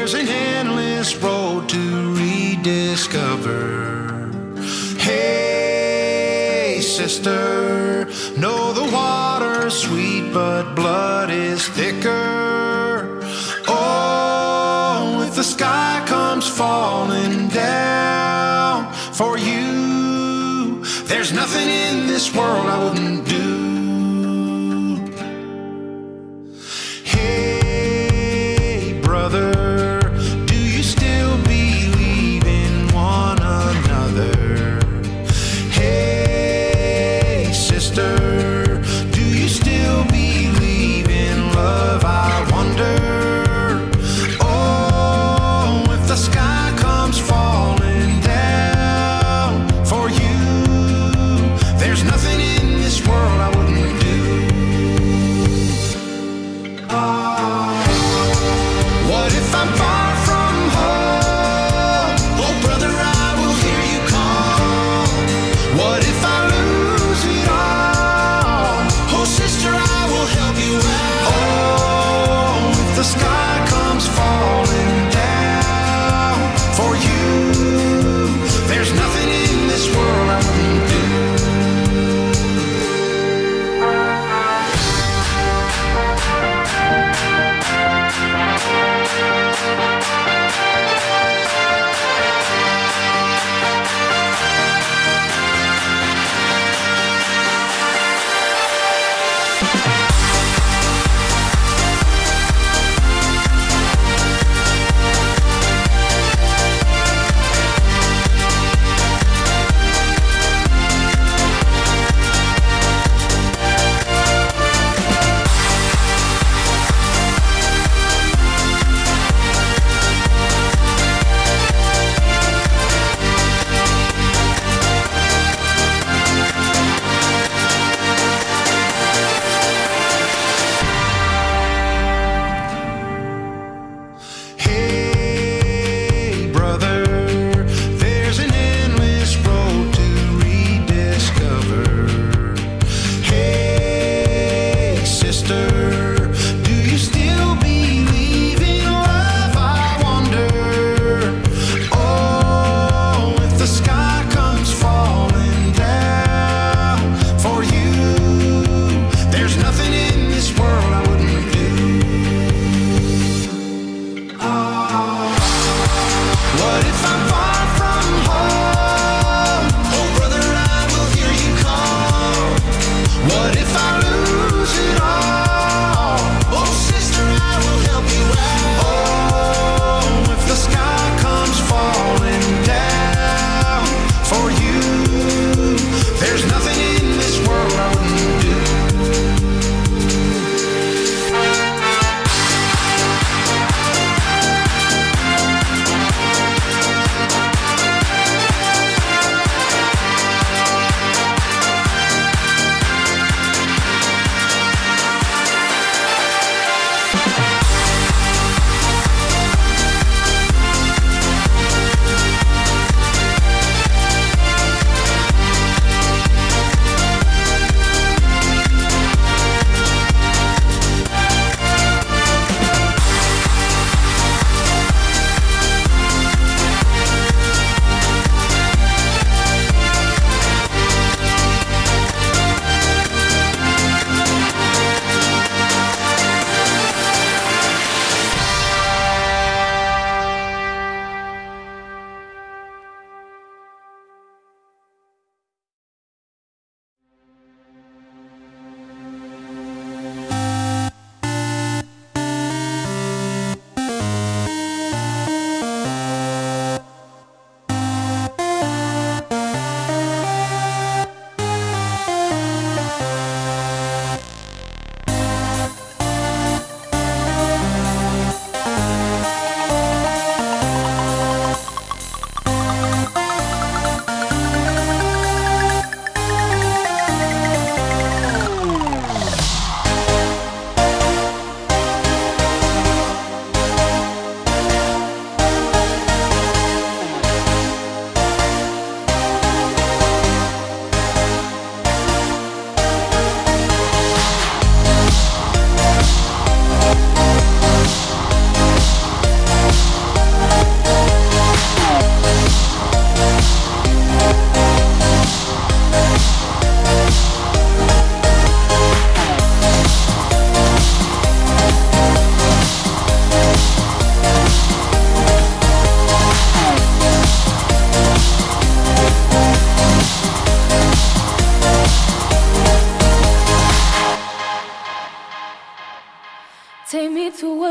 there's an endless road to rediscover. Hey, sister, know the water's sweet, but blood is thicker. Oh, if the sky comes falling down for you, there's nothing in this world I wouldn't do. Hey, brother, do you still believe in one another? Hey, sister, do you still believe in love? I wonder. Oh, if the sky comes falling down for you, there's nothing in this world I wouldn't do. What if I'm far from home? Oh, brother, I will hear you call. What if I lose it all? Oh, sister, I will help you out. Oh, if the sky comes falling down for you, there's nothing in this world I wouldn't do.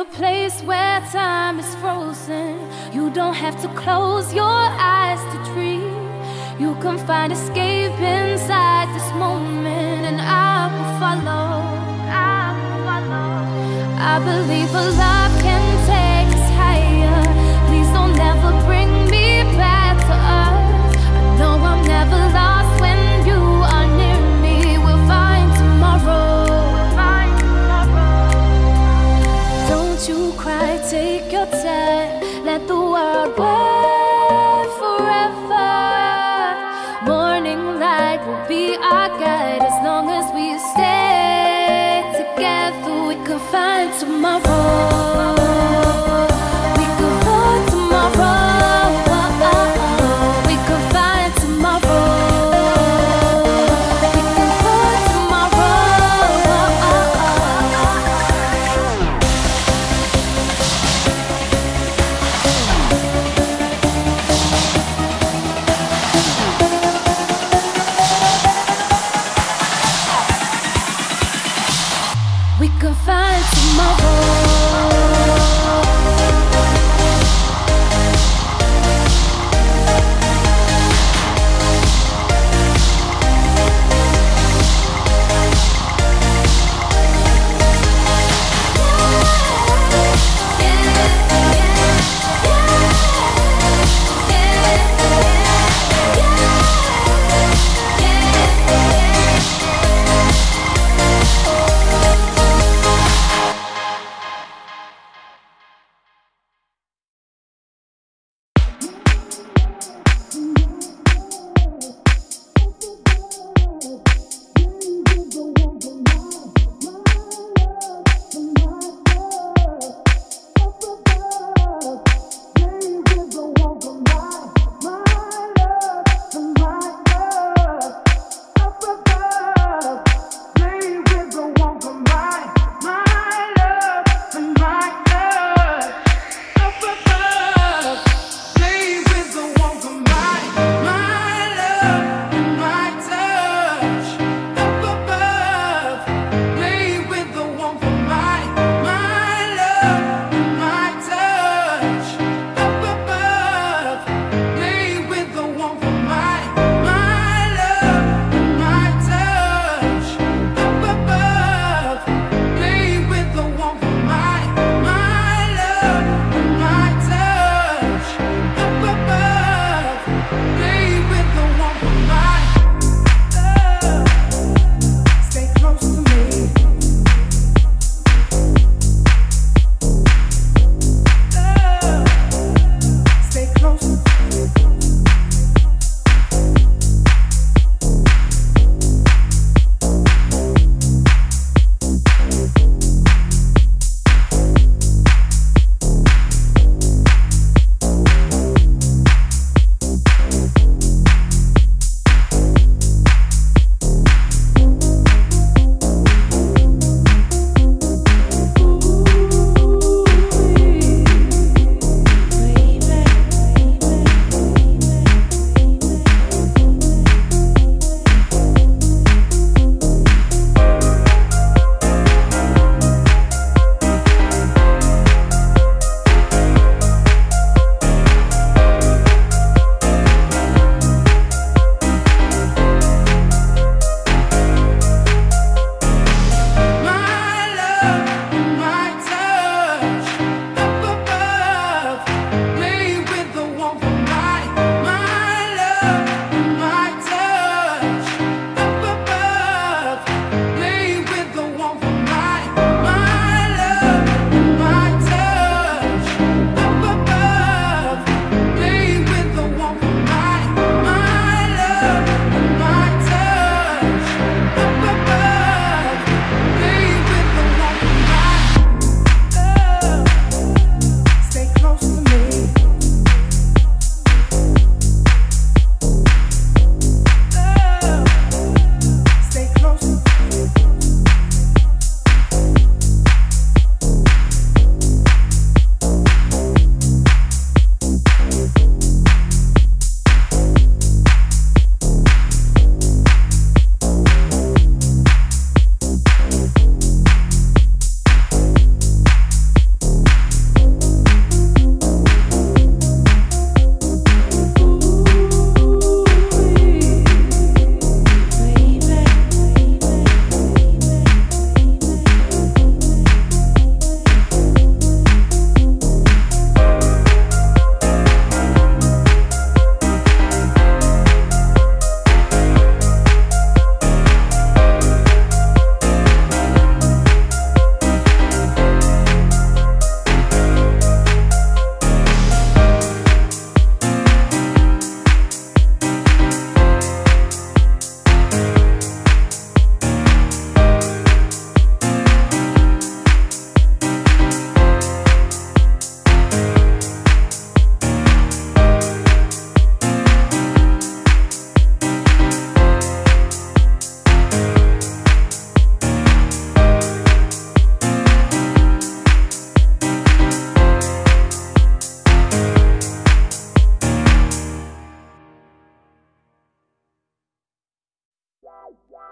a place where time is frozen. You don't have to close your eyes to dream. You can find escape inside this moment, and I will follow. I will follow. I believe a love can take us higher. Please don't ever bring me back to earth. I know I'm never lost when you are near me. We'll find tomorrow. We'll find tomorrow. Don't you cry, take your time. Let the world wait forever. Morning light will be our guide. As long as we stay together, we can find tomorrow.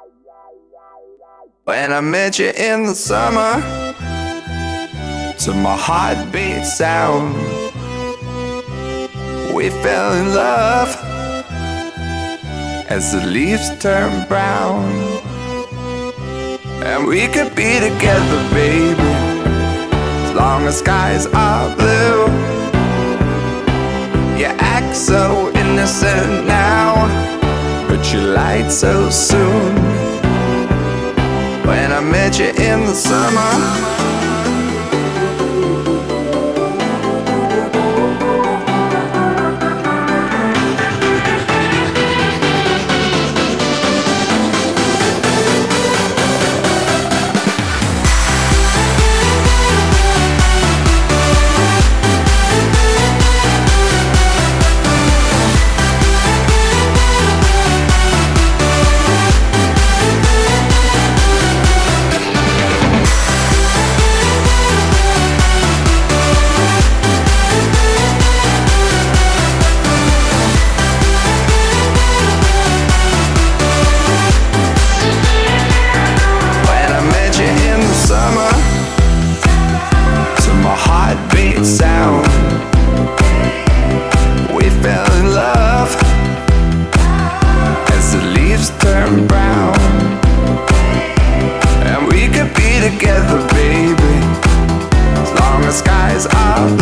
When I met you in the summer, to my heartbeat sound, we fell in love as the leaves turn brown. And we could be together, baby, as long as skies are blue. You act so innocent now, but you lied so soon. When I met you in the summer, sound, we fell in love as the leaves turn brown. And we could be together, baby, as long as skies are blue.